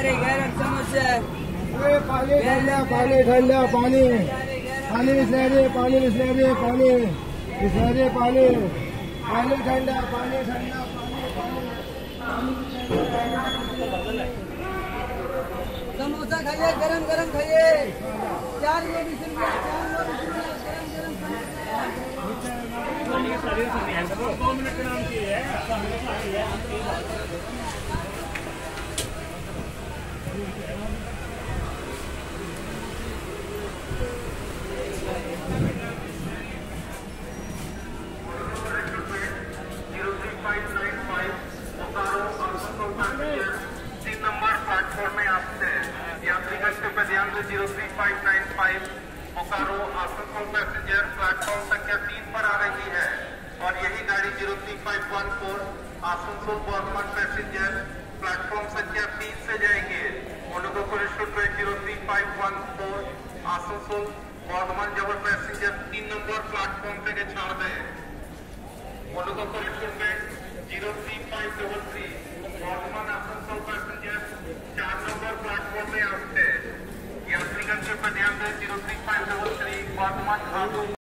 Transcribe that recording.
गरम समोसा। पानी ठंडा, पानी ठंडा, पानी पानी बिस्लरी, पानी बिस्लरी, पानी बिस्लरी, पानी पानी ठंडा, पानी ठंडा, समोसा खाइए, गरम गरम खाइए। 4 लोग गरम 2 मिनट के नाम की है। पे ध्यान दो। 03595 बोकारो आसनसोल पैसेंजर प्लेटफॉर्म संख्या 3 पर आ रही है और यही गाड़ी 03514 आसनसोल बर्धमान पैसेंजर प्लेटफॉर्म संख्या 3 से जाएंगे। उन लोगों को 03514 आसनसोल बर्धमान जबर पैसेंजर 3 नंबर प्लेटफॉर्म पे छाड़ दें। उन लोगों को 035